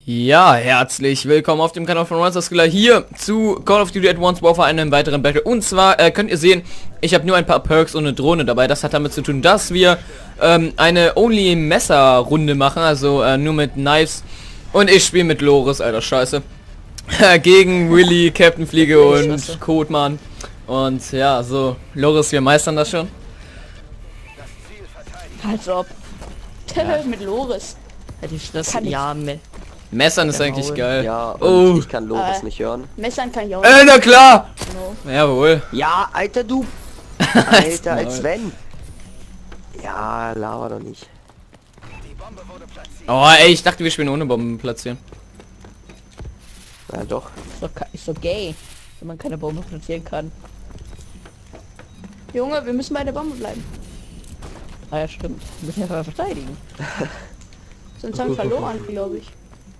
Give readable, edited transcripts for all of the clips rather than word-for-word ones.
Ja, herzlich willkommen auf dem Kanal von Monsterskiller hier zu Call of Duty Advanced Warfare, einem weiteren Battle. Und zwar könnt ihr sehen, ich habe nur ein paar Perks und eine Drohne dabei. Das hat damit zu tun, dass wir eine Only-Messer-Runde machen, also nur mit Knives. Und ich spiele mit Loris, alter Scheiße. Gegen Willy, Captain Fliege und Codeman. Und ja, so, Loris, wir meistern das schon. Als ob. Mit Loris. Die Fresse, ja, Messern ist eigentlich geil. Ja, und oh, ich kann Loris nicht hören. Messern kann ich auch na klar! No. Jawohl. Ja, Alter, du! Alter, als wenn! Ja, laber doch nicht. Oh, ey, ich dachte, wir spielen ohne Bomben platzieren. Ja, doch. Ist so gay, wenn man keine Bombe platzieren kann. Junge, wir müssen bei der Bombe bleiben. Ah ja, stimmt. Wir müssen ja verteidigen. Sonst haben wir verloren, glaube ich.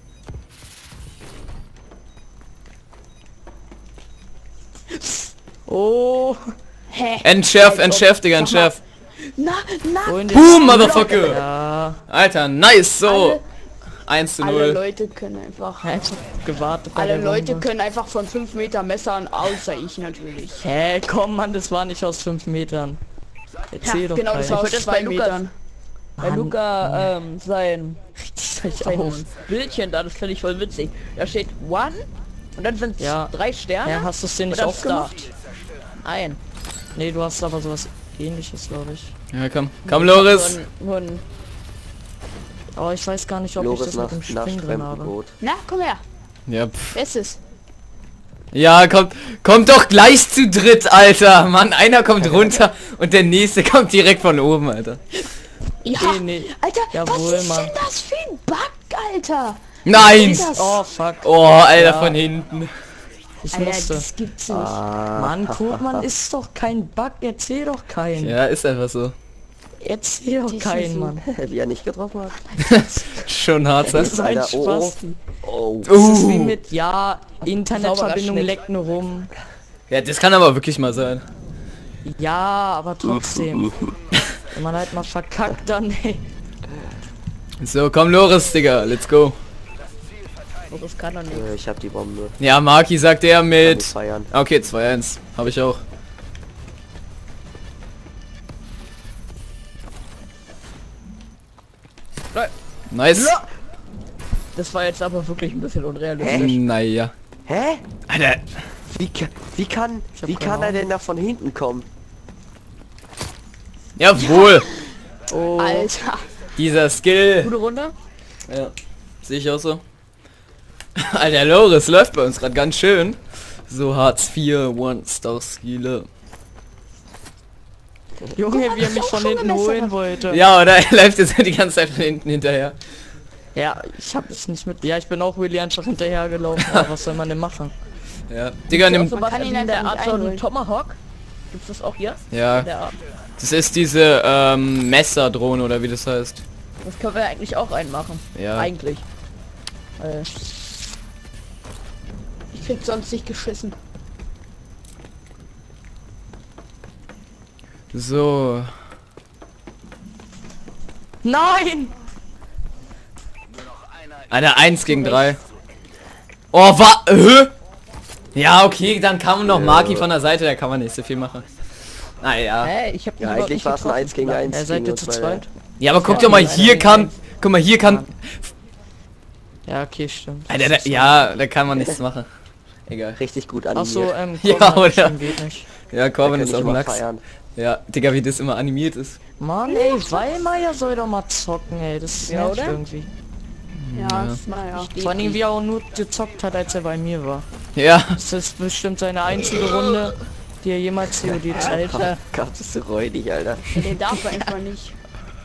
Oh. Hä? Entschärf, Digga, entschärf. Na. Boom, Motherfucker! Ja, Alter, nice, so. 1:0. Alle Leute können einfach... einfach gewartet. Alle Leute können einfach von 5 Meter messern, außer ich natürlich. Hä, komm Mann, das war nicht aus 5 Metern. Erzähl doch genau, das war keiner. aus 2 Metern. Bei Luca sein Auf. Bildchen da, das finde ich voll witzig. Da steht One und dann sind es Ja. 3 Sterne. Ja, hast du es dir nicht Oder aufgemacht? Ein. Nee, du hast aber sowas ähnliches, glaube ich. Ja, komm, Loris. So ein Aber ich weiß gar nicht, ob ich Loris das nach, mit dem nach Springen drin habe. Fremdenboot. Na, komm her. Ja, Wer ist es? ja, kommt doch gleich zu dritt, Alter. Mann, einer kommt runter und der nächste kommt direkt von oben, Alter. Ja, Nee. Alter, Jawohl, was ist Mann. denn das für ein Bug, Alter? Nein! Was ist das? Oh, fuck. Oh, Alter, Ja. von hinten. Ich Alter, musste. das gibt's nicht. Mann, Kurtmann ist doch kein Bug. Erzähl doch keinen. Ja, ist einfach so. Erzähl doch keinen, Mann. Wie er nicht getroffen hat. Schon hart, Das ne? ist ein Alter, oh. Spaß. Oh. Das ist wie mit, ja, Internetverbindung Schnitt. leckt nur rum. Ja, das kann aber wirklich mal sein. Ja, aber trotzdem. Wenn man halt mal verkackt, dann, ey. So, komm, Loris, Digga, let's go. Das kann doch nicht. Ich hab die Bombe. Ja, Marki sagt er Kann mit... ich feiern. Okay, 2-1. Habe ich auch. Nice. Das war jetzt aber wirklich ein bisschen unrealistisch. Naja. Hä? Alter. Wie kann er denn da von hinten kommen? Jawohl. Oh, Alter. Dieser Skill. Gute Runde. Ja. Sehe ich auch so. Alter, Loris läuft bei uns gerade ganz schön. So Hartz IV, One-Star-Skiller. Junge, wie er das mich auch von schon hinten gemessert holen hat. wollte. Ja, oder er läuft jetzt die ganze Zeit von hinten hinterher. Ja, ich hab es nicht mit. Ja, ich bin auch Willy einfach hinterher gelaufen. Aber was soll man denn machen? Ja. Digga, nimm... So was kann ihn in der einfach Art nicht so ein einholen. Tomahawk. Gibt's das auch hier? Ja. In der Art. Das ist diese Messerdrohne oder wie das heißt. Das können wir eigentlich auch einmachen. Ja. Eigentlich. Ich krieg sonst nicht geschissen. So. Nein! Alter, 1 gegen 3. Oh, ja, okay, dann kam noch Marki von der Seite, da kann man nicht so viel machen. Naja. Hä? Ich hab Ja, eigentlich war es ein 1 gegen 1. Er seid ihr zu zweit? Ja, aber guck doch mal, hier kann... Guck mal, hier kann... Ja, okay, stimmt. Alter, ja, da kann man nichts machen. Egal. Richtig gut Ach so, animiert. Ja, Corbin oder? schon geht nicht. Ja, Corbin Da ist kann auch ich immer Lachs. feiern. Ja, Digga, wie das immer animiert ist. Mann, ey, Weimeier soll doch mal zocken, ey. Das Ja, nervt oder? irgendwie. Ja, naja. Vor allem, wie er auch nur gezockt hat, als er bei mir war. Ja. Das ist bestimmt seine einzige Runde, die er jemals COD zeigt. Gott, bist du räudig, Alter. Den darf er einfach nicht.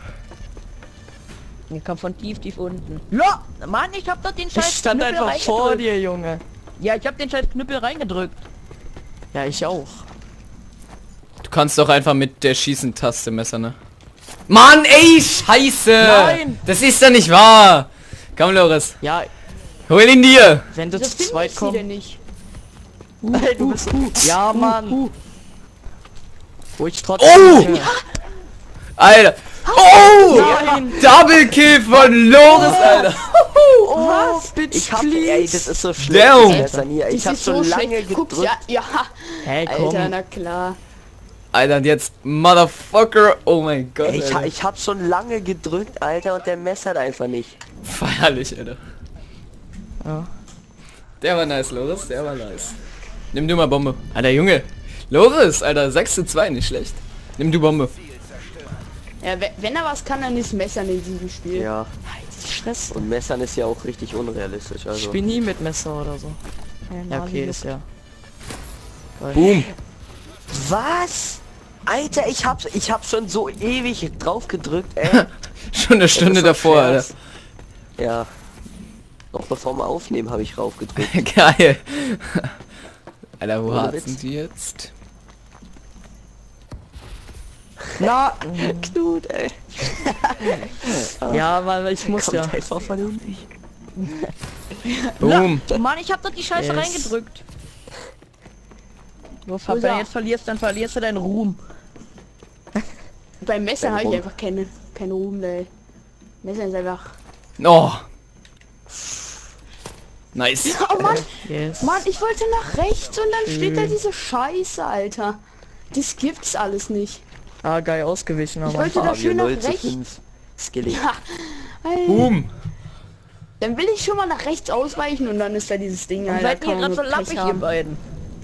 Der kommt von tief unten. Ja, Mann, ich hab doch den Ich scheiß stand Knüppel einfach vor reingedrückt. dir, Junge. Ja, ich hab den scheiß Knüppel reingedrückt. Ja, ich auch. Du kannst doch einfach mit der Schießen-Taste messern, ne? Mann, ey, scheiße! Nein! Das ist doch nicht wahr! Komm, Loris. Ja, Hol ihn dir! wenn du Das zu finde zweit ich sie denn kommst. nicht. Ey, du bist... Ja, Mann. Wo ich trotzdem... Oh! Ja. Alter! Oh! Nein! Double Kill von Loris, Alter. Was? Bitch, Ich hab, please. ey, das ist so schlecht. Damn. das Messer hier. Ich Das hab ist so schon lange schlecht. Guck's, gedrückt. ja. Hey, komm. Alter, na klar. Alter, und jetzt Motherfucker. Oh mein Gott, Ey, Alter. ich hab schon lange gedrückt, Alter, und der messert einfach nicht. Feierlich, Alter. Ja. Der war nice, Loris. Der war nice. Nimm du mal Bombe. Alter, Junge. Loris, Alter. 6:2, nicht schlecht. Nimm du Bombe. Ja, wenn er was kann, dann ist Messern in diesem Spiel. Ja, Stress. und messern ist ja auch richtig unrealistisch, Ich also. spiel nie mit Messer oder so. Ja, okay, Mali. ist ja. Boom. Was? Alter, ich hab schon so ewig drauf gedrückt, ey. Schon eine Stunde Das ist doch davor, Alter. Scherz. Ja. Noch bevor wir aufnehmen, habe ich raufgedrückt. Geil. Alter, wo Ohne hart Witz. sind die jetzt? Na, Knut, ey. ja, weil ich muss Kommt ja. einfach von hinten. Boom. Mann, ich hab doch die Scheiße Yes. reingedrückt. Nur Wo ist wenn er? du jetzt verlierst, dann verlierst du deinen Ruhm. Beim Messer habe ich Rum. einfach keine Ruhm, ey. Messer ist einfach... Oh. Nice. Oh Mann, Yes. Mann, ich wollte nach rechts und dann steht da diese Scheiße, Alter. Das gibt's alles nicht. Ah, geil ausgewichen, Ich aber. wollte da Fabio schön nach 0:5. rechts. Skilly. Ja, Alter. Boom. Dann will ich schon mal nach rechts ausweichen und dann ist da dieses Ding, Alter. Seid ihr kann man gerade so nur Pech lappig, ihr haben. beiden?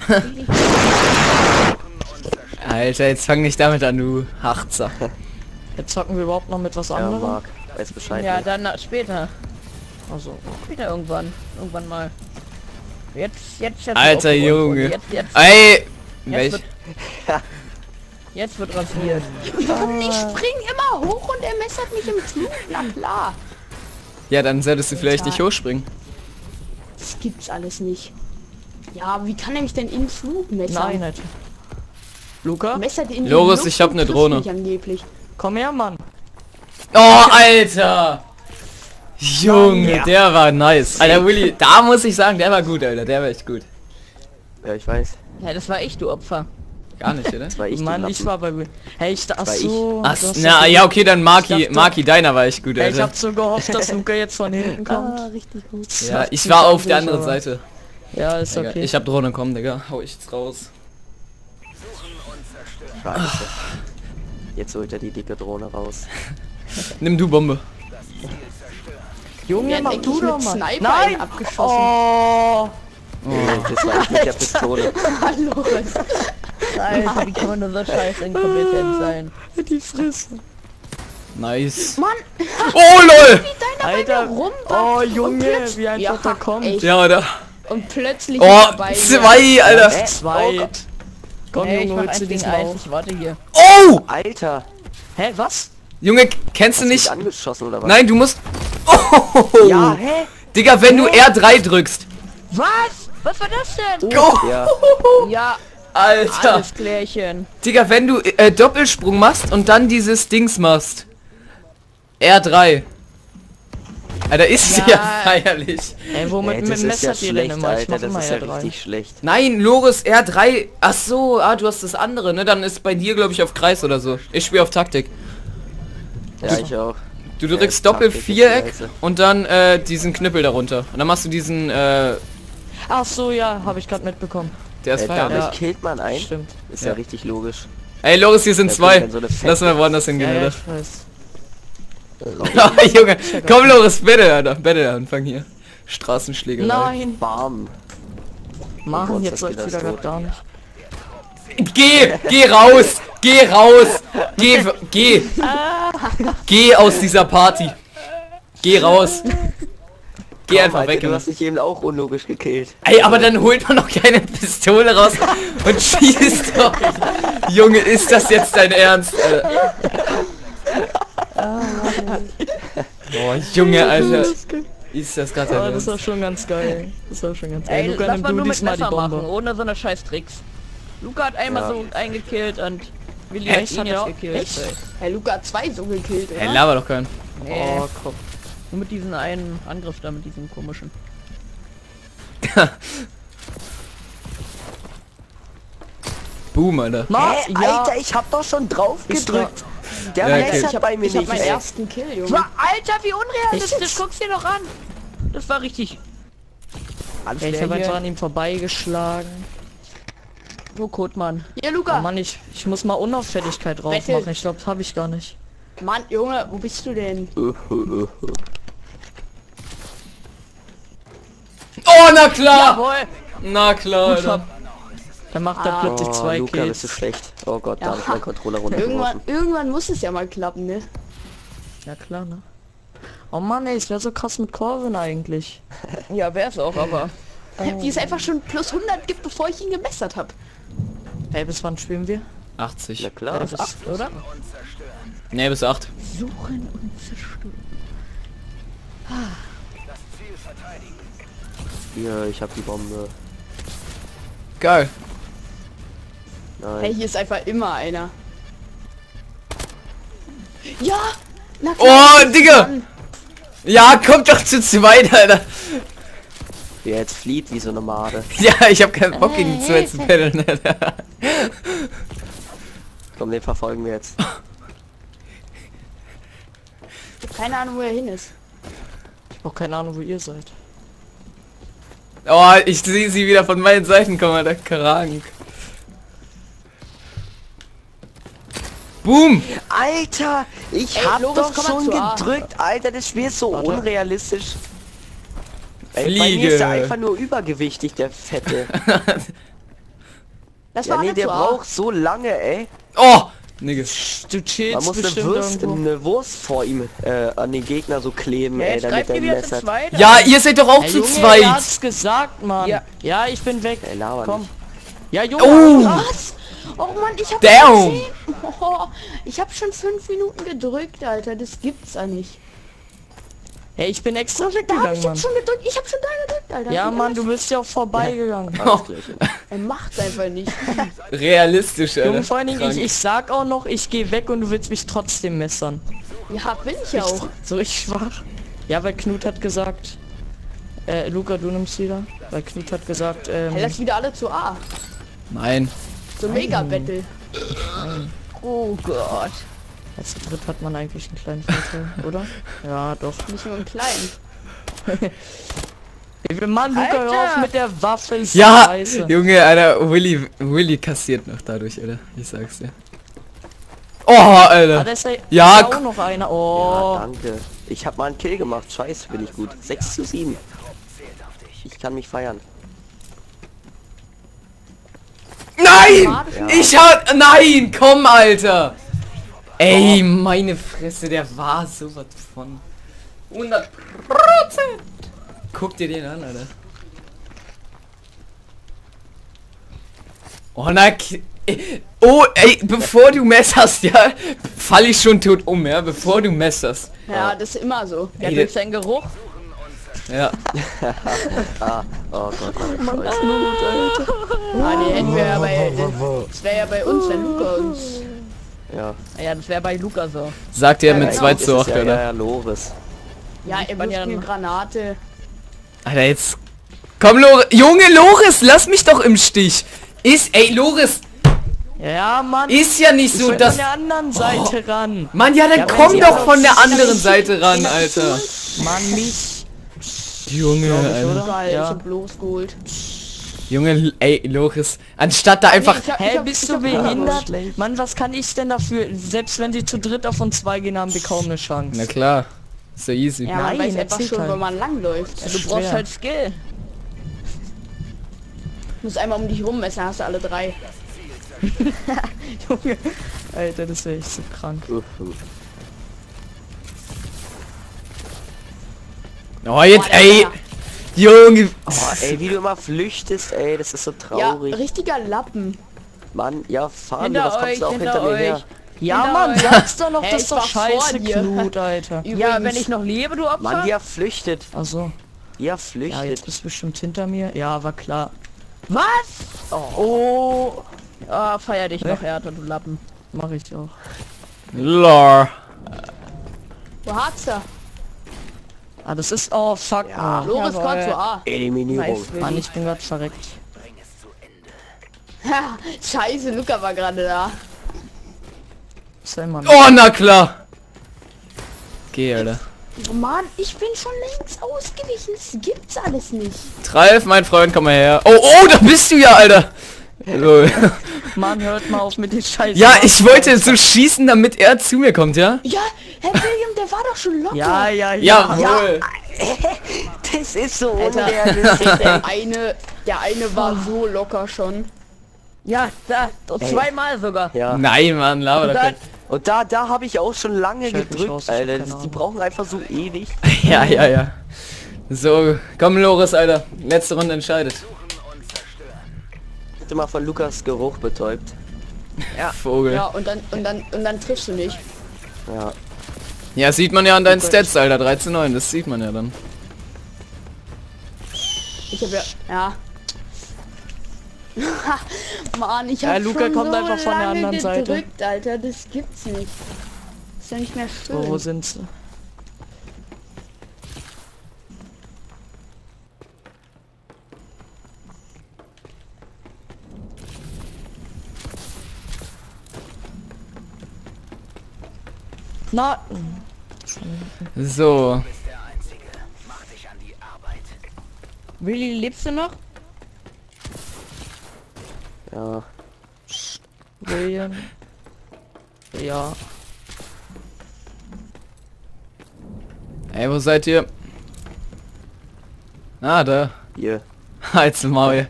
Alter, jetzt fang nicht damit an, du Harzer. Jetzt zocken wir überhaupt noch mit was Ja, anderem. Marc, weiß Bescheid. Ja, nicht. dann später. Also, Später irgendwann. Irgendwann mal. Jetzt Alter aufgeräumt Junge. worden. Jetzt Ey. Welch? Jetzt wird rasiert. Warum ich spring immer hoch und er messert mich im Flug? Na klar. Ja, dann solltest du vielleicht nicht hochspringen. Das gibt's alles nicht. Ja, wie kann er mich denn im Flug messern? nein, Alter. Luca? Messert in die Loris, Luft ich hab und ne trifft Drohne. mich angeblich. Komm her, Mann. Oh, Alter. Junge, Ja. der war nice. Alter, Willi, da muss ich sagen, der war gut, Alter. Der war echt gut. Ja, ich weiß. Ja, das war ich, du Opfer. Gar nicht, oder? Das war ich. die Mann, Lappen. ich war bei... Hey, ach war ich. so. Ach, du hast na, das ja, okay, dann Marki, dachte- Marki, deiner war echt gut, Hey, ich Alter. hab so gehofft, dass Luca jetzt von hinten kommt. richtig gut. Ja, ich war auf der anderen Seite. Ja, ist Digga, okay. ich hab Drohne, komm, Digga. Hau ich jetzt raus. Scheiße. Jetzt holt er die dicke Drohne raus. Nimm du Bombe. Junge, Ja, mach denk du ich, doch mit mal. Sniper Nein! einen abgeschossen. Oh! Das war ich mit der Pistole. Hallo. Alter, wie kann man nur so scheiß inkompetent sein? Die Fresse. Nice. Mann, Oh, lol. Alter, rumbackt oh und Junge, plötzlich- wie einfach da kommt. echt. Ja, oder? Und plötzlich Oh, ist er bei mir. 2, Alter. Zwei. Oh Gott. Komm, Hey, ich Junge, mach holst du 1 gegen diesmal 1, auf. ich warte hier. Oh! Alter. Hä, was? Junge, kennst du Hast du mich nicht? angeschossen oder was? Nein, du musst... Oh! Ja, hä? Digga, wenn du R3 drückst. Was? Was war das denn? Go! Ja. Ja, Alter. alles klärchen. Digga, wenn du Doppelsprung machst und dann dieses Dings machst. R3. Alter, ist ja, Ja. feierlich. Ey, womit Ey, mit das dem ist ja Messer die schlecht, Rennen immer? Ich Alter. mach Das immer ist ja ja 3. richtig schlecht. Nein, Loris R3. Ach so, du hast das andere, ne? Dann ist bei dir, glaube ich, auf Kreis oder so. Ich spiele auf Taktik. Ja, ich auch. Du Ja, drückst Taktik ist Doppel-Viereck scheiße. und dann diesen Knüppel darunter. Und dann machst du diesen, Ach so, ja, habe ich gerade mitbekommen. der ist Damit feierlich. Ja. killt man ein. Stimmt. Ist ja richtig logisch. Ey, Loris, hier sind Ja, zwei. wenn so eine fette- Lass mal woanders hingehen, Ja, ja, Alter. ich weiß. Junge, komm Loris, bitte, Alter. Bitte, Anfang hier. Straßenschlägerei. Nein, Bam. machen Gott, jetzt das läuft geht wieder alles gerade gar nicht. Geh raus! Geh raus! Geh aus dieser Party! Geh raus! Geh Komm, einfach Alter, weg, du Junge. hast dich eben auch unlogisch gekillt. Ey, aber dann holt man noch keine Pistole raus und schießt doch. Junge, ist das jetzt dein Ernst, Alter? Boah, Junge, Alter. Ist das gerade Oh, dein das war Ernst? schon ganz geil. Das war schon ganz geil. Ey, Luca, lass nimm mal du nur mit diesmal die Messer machen, Bombe. ohne so eine scheiß Tricks. Luca hat einmal Ja. so eingekillt und Willi Echt? hat ihn Hat er jetzt auch- gekillt. Echt? Herr Luca hat 2 so gekillt, oder? Ey, laber doch keinen. Nee, Oh, komm. nur mit diesem einen Angriff da, mit diesem komischen. Boom, Alter. Na, Hä, ja, Alter, ich hab doch schon drauf ist gedrückt. Der Ja, okay. messert bei mir Ich hab nicht, meinen ey. ersten Kill, Junge. Alter, wie unrealistisch. Guck's dir doch an. Das war richtig. Ja, ich habe einfach an ihm vorbeigeschlagen. Wo Kotmann? Hier, Oh Luca. Mann, ich muss mal Unauffälligkeit drauf Wette. machen. Ich glaube, das habe ich gar nicht. Mann, Junge, wo bist du denn? Oh, na klar! Jawohl. Na klar, Alter. Dann macht er plötzlich Oh, 2 Luca, bist du Kills. schlecht. Oh Gott, da Ja. hab ich meinen Controller runtergeworfen. Irgendwann muss es ja mal klappen, ne? Ja klar, ne? Oh Mann, ey, es wäre so krass mit Corvin eigentlich. Ja, wär's auch, aber. Die es einfach schon plus 100 gibt, bevor ich ihn gemessert habe. Hey, bis wann spielen wir? 80. Na klar. Bis 8, oder? Ne, bis 8. Suchen und zerstören. Hier, ich hab die Bombe. Geil. Hey, Nein. hier ist einfach immer einer. Ja! Na Oh, Digga! Ja, kommt doch zu zweit, Alter. Wer jetzt flieht wie so eine Made. Ja, ich habe keinen Bock gegen die zwei zu paddeln, Alter. Komm, den verfolgen wir jetzt. Ich hab keine Ahnung, wo er hin ist. Ich hab auch keine Ahnung, wo ihr seid. Oh, ich sehe sie wieder von meinen Seiten kommen, Alter. Krank. Boom! Alter, ich Ey, hab Loris, doch komm mal schon zu A. gedrückt. Alter, das Spiel ist so Warte. unrealistisch. Ey, bei Fliege. mir ist er einfach nur übergewichtig, der Fette. Das Ja, war nee, eine der zu A. braucht so lange, ey. Oh! Nigga. Du chillst Man muss bestimmt irgendwo. eine Wurst vor ihm an den Gegner so kleben, Ja, ey, jetzt damit greift er ihr ihn wieder zu messert. zweit. Ja, ihr seid doch auch Hey, zu Junge, er zweit. hat's gesagt, Mann. Ja. Ja, ich bin weg. Ey, laber Komm. nicht. Ja, Junge. Oh! Was? Oh Mann, ich hab Damn. schon 10 oh, ich hab schon 5 Minuten gedrückt, Alter. Das gibt's ja nicht. Hey, ich bin extra Da hab weggegangen, ich Mann. jetzt schon gedrückt. Ich hab schon da gedrückt, Alter. Ja, Wie Mann, alles- du bist ja auch vorbeigegangen. Alles gleich. Er macht's einfach nicht. Realistisch, Alter. Junge, vor allen Dingen, Krank. ich sag auch noch, ich gehe weg und du willst mich trotzdem messern. Ja, bin ich ja auch. So ich schwach. Ja, weil Knut hat gesagt, Luca, du nimmst wieder. Weil Knut hat gesagt, Hey, lass wieder alle zu A. Nein. So Mega-Battle. Oh Gott. als dritt hat man eigentlich einen kleinen Vorteil, oder? Ja, doch. Nicht nur einen kleinen. Ey, Mann, Luca, hör auf Alter! mit der Waffe, ist Ja, scheiße. Junge, Alter, Willy kassiert noch dadurch, Alter. Ich sag's dir. Oh, Alter. Ah, da ist Ja, auch noch einer. Oh. Ja, danke. Ich hab mal einen Kill gemacht. Scheiße, bin ich gut. 6:7. Ich kann mich feiern. Nein! Ja. Ich hab... Nein, komm, Alter. Ey, meine Fresse, der war sowas von 100%. Guck dir den an, Alter. Oh, oh, ey, bevor du messerst, ja, fall ich schon tot um, ja, bevor du messerst. Ja, das ist immer so. Ja, Ey, durch seinen Geruch. Ja. Oh Gott, Mann, Scheiße. Ah, nee, hätten wir ja bei... Das wäre ja bei uns, wenn Luca uns... Ja, Ja, das wäre bei Luca so. Sagt er mit genau. 2 das zu ist 8, ja, oder? ja, Loris. Ja, er wirft ja mir noch- Granate. Alter, jetzt... Komm, Junge, Loris, lass mich doch im Stich. Ey, Loris, Ja, Mann. ist ja nicht Ich so, will dass... von der anderen Seite ran. Mann, ja, dann Ja, wenn komm sie doch aber- von der anderen Seite ran, Alter. Mann, mich. Junge, Alter. oder? Geil, ich Ja. hab losgeholt. Junge, ey, Loris, anstatt da einfach... Hä, bist du behindert? Mann, was kann ich denn dafür? Selbst wenn sie zu dritt auf uns 2 gehen, haben wir kaum eine Chance. Na klar, ist ja easy. Ja, man Nein, weiß einfach erzähl schon, halt. wo man langläuft. Ja, Du schwer. brauchst halt Skill. Du musst einmal um dich rum messen, hast du alle 3. Junge. Alter, das wäre echt so krank. Oh, jetzt, Boah, ey, Junge. Oh, ey, wie du immer flüchtest, ey, das ist so Ja, traurig. richtiger Lappen. Mann, ja, fahren Hinter wir, was kommst euch, du auch hinter mir her? Ja, Hinter Mann, euch. sag's doch noch, Hey, das ich ist doch war vor scheiße, dir. Knut, Alter. Übrigens, Ja, wenn ich noch lebe, du Opfer. Mann, die flüchtet. Also, Die ja, flüchtet. jetzt bist du bestimmt hinter mir. Ja, war klar. Was? Oh, Ah, feier dich noch härter, du Lappen. mach ich auch. Lor. Wo hat's er? Ah, das ist, oh, fuck, Mann. Loris Jawohl. kommt zu A. Eliminierung. Nice, Mann, ich bin grad verreckt. Ha, Scheiße, Luca war gerade da. Sei mal. Oh, na klar. Geh, Alter. Oh Mann, ich bin schon längst ausgewichen. Das gibt's alles nicht. Treif, mein Freund, komm mal her. Oh, oh, da bist du ja, Alter. Lol. Mann, hört mal auf mit den Scheiß. Ja, ich wollte so schießen, damit er zu mir kommt, ja? Ja, Herr William, der war doch schon locker. Jawohl. Das ist so Alter, unrealistisch. der eine war so locker schon. Ja, da, zweimal sogar. Ja. Nein, Mann, laber doch kein... Und da habe ich auch schon lange Schalt mich gedrückt, raus, ich hab Alter. keine Die Ahnung. brauchen einfach so ewig. Ja, ja, ja. So, komm, Loris, Alter. Letzte Runde entscheidet. Ich bin mal von Lukas Geruch betäubt. Vogel. Ja, und dann triffst du nicht. Ja. Ja, sieht man ja an deinen Stats, Alter. 13,9, das sieht man ja dann. Ich habe ja. Mann, ich Ja, habe Luca schon kommt so einfach von der lange anderen Seite. gedrückt, Alter, das gibt's nicht. Ist ja nicht mehr schön. Wo sind sie? Na, So. Willi, lebst du noch? Ja. William? Ja. Ey, wo seid ihr? Ah, da. Hier. Halt's Maul.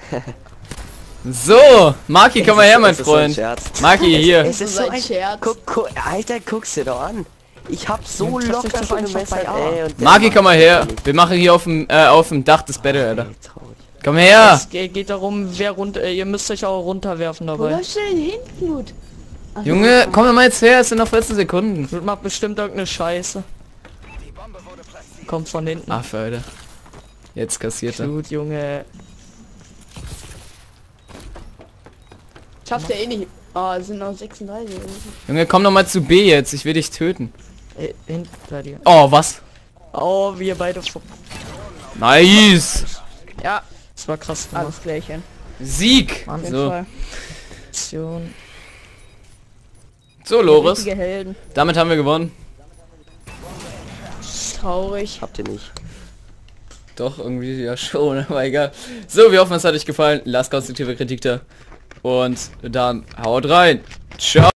So, Marki, komm mal her, mein Es ist so ein Freund. Scherz. Marki, hier. Es ist so ein ein Scherz. Alter, guck's dir doch an. Ich hab so Ja, locker trefft euch schon einfach gemessert, bei A. ey. Und der Marki, macht komm mal her. nicht. Wir machen hier auf dem Dach das Battle, Alter. Ey, traurig. Komm her. Es geht darum, wer runter. Ihr müsst euch auch runterwerfen Wo dabei. läufst du denn hin, Knut? Ach, Junge, komm doch mal jetzt her, es sind noch 14 Sekunden. Das macht bestimmt irgendeine Scheiße. Kommt von hinten. Affe, Alter. Jetzt kassiert er. Gut, Junge. Schafft er eh nicht. Ah, es sind noch 36. Junge, komm doch mal zu B jetzt, ich will dich töten. Hinter dir. Oh, was? Oh, wir beide. Nice. Ja, das war krass gemacht. Alles Klärchen. Sieg. Mann, So, Aktion. so Loris. Richtige Helden. Damit haben wir gewonnen. Traurig. Habt ihr nicht. Doch, irgendwie ja schon, aber egal. So, wir hoffen, es hat euch gefallen. Lasst konstruktive Kritik da. Und dann haut rein. Ciao.